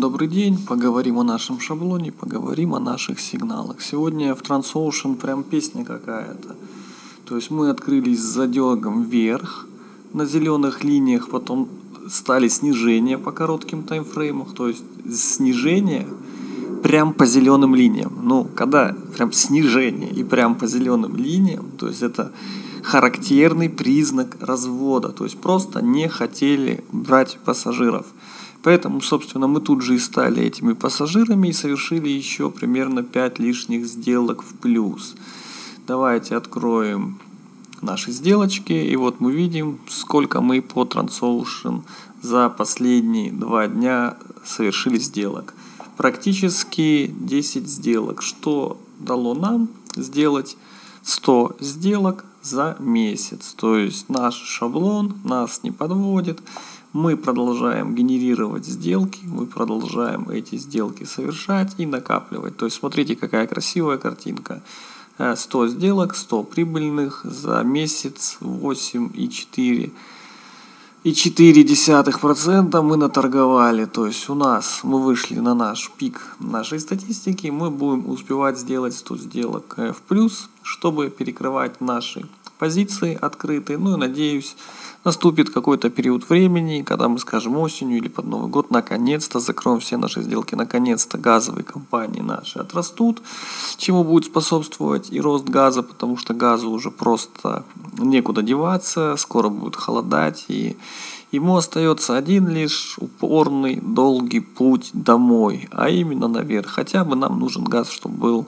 добрый день, поговорим о нашем шаблоне, поговорим о наших сигналах. Сегодня в Transocean прям песня какая-то. То есть мы открылись с задергом вверх на зеленых линиях, потом стали снижения по коротким таймфреймам, то есть снижение прям по зеленым линиям. Ну, когда прям снижение и прям по зеленым линиям, то есть это характерный признак развода, то есть просто не хотели брать пассажиров. Поэтому, собственно, мы тут же и стали этими пассажирами и совершили еще примерно 5 лишних сделок в плюс. Давайте откроем наши сделочки, и вот мы видим, сколько мы по Transocean за последние 2 дня совершили сделок. Практически 10 сделок, что дало нам сделать 100 сделок за месяц. То есть наш шаблон нас не подводит. Мы продолжаем генерировать сделки, мы продолжаем эти сделки совершать и накапливать. То есть смотрите, какая красивая картинка. 100 сделок, 100 прибыльных за месяц, 8,4% мы наторговали. То есть мы вышли на наш пик нашей статистики, мы будем успевать сделать 100 сделок в плюс, чтобы перекрывать наши позиции открытые. Ну и надеюсь, наступит какой-то период времени, когда мы, скажем, осенью или под Новый год наконец-то закроем все наши сделки, наконец-то газовые компании наши отрастут, чему будет способствовать и рост газа, потому что газу уже просто некуда деваться, скоро будет холодать, и ему остается один лишь упорный, долгий путь домой, а именно наверх. Хотя бы нам нужен газ, чтобы был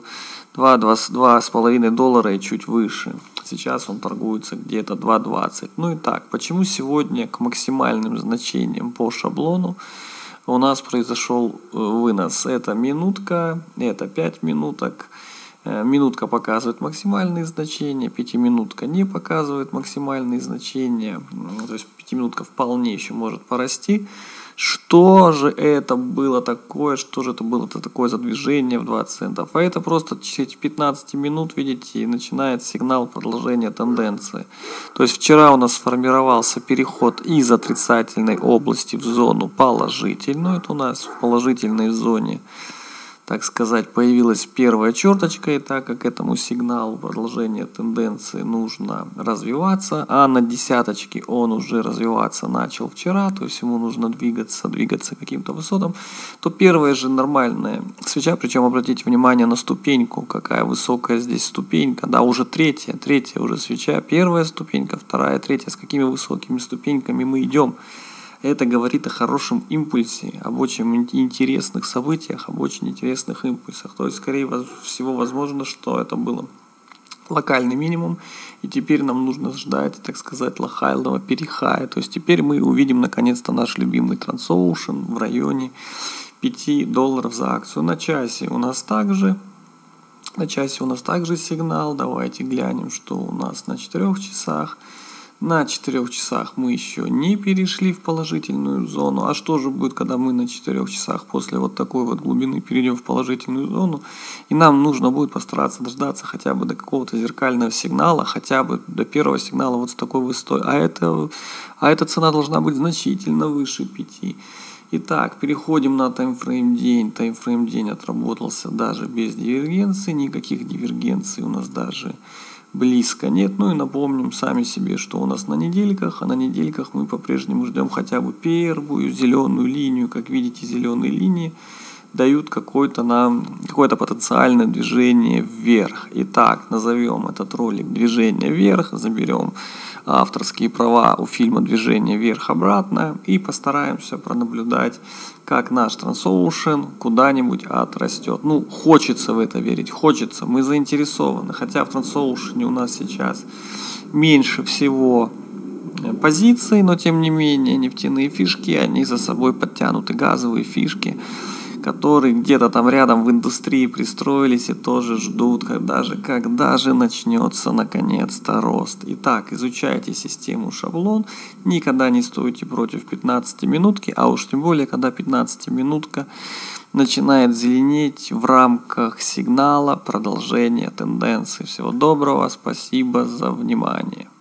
$2,5 и чуть выше. Сейчас он торгуется где-то 2,20. Ну и так, почему сегодня к максимальным значениям по шаблону у нас произошел вынос? Это минутка, это 5 минуток. Минутка показывает максимальные значения, 5-минутка не показывает максимальные значения. То есть 5-минутка вполне еще может порасти. Что же это было такое? Что же это было такое за движение в 20 центов? А это просто через 15 минут, видите, начинает сигнал продолжения тенденции. То есть вчера у нас сформировался переход из отрицательной области в зону положительную. Это у нас в положительной зоне, так сказать, появилась первая черточка, и так как этому сигналу продолжения тенденции нужно развиваться, а на десяточке он уже развиваться начал вчера, то есть ему нужно двигаться к каким-то высотам, то первая же нормальная свеча, причем обратите внимание на ступеньку, какая высокая здесь ступенька, да, уже третья уже свеча, первая ступенька, вторая, третья, с какими высокими ступеньками мы идем. Это говорит о хорошем импульсе, об очень интересных событиях, об очень интересных импульсах. То есть, скорее всего, возможно, что это было локальный минимум, и теперь нам нужно ждать, так сказать, локального перехая. То есть теперь мы увидим наконец-то наш любимый Transocean в районе $5 за акцию. На часе у нас также сигнал. Давайте глянем, что у нас на 4 часах. На 4 часах мы еще не перешли в положительную зону. А что же будет, когда мы на 4 часах после вот такой вот глубины перейдем в положительную зону? И нам нужно будет постараться дождаться хотя бы до какого-то зеркального сигнала, хотя бы до первого сигнала вот с такой высотой. А эта цена должна быть значительно выше 5. Итак, переходим на таймфрейм день. Таймфрейм день отработался даже без дивергенции. Никаких дивергенций у нас даже близко нет. Ну и напомним сами себе, что у нас на недельках, а на недельках мы по-прежнему ждем хотя бы первую зеленую линию. Как видите, зеленые линии дают какое-то потенциальное движение вверх. Итак, назовем этот ролик «Движение вверх», заберем авторские права у фильма «Движение вверх-обратно» и постараемся пронаблюдать, как наш Transocean куда-нибудь отрастет. Ну, хочется в это верить, хочется, мы заинтересованы. Хотя в Transocean у нас сейчас меньше всего позиций, но тем не менее нефтяные фишки, они за собой подтянуты, газовые фишки, которые где-то там рядом в индустрии пристроились и тоже ждут, когда же начнется наконец-то рост. Итак, изучайте систему шаблон, никогда не стойте против 15-минутки, а уж тем более, когда 15-минутка начинает зеленеть в рамках сигнала продолжения тенденции. Всего доброго, спасибо за внимание.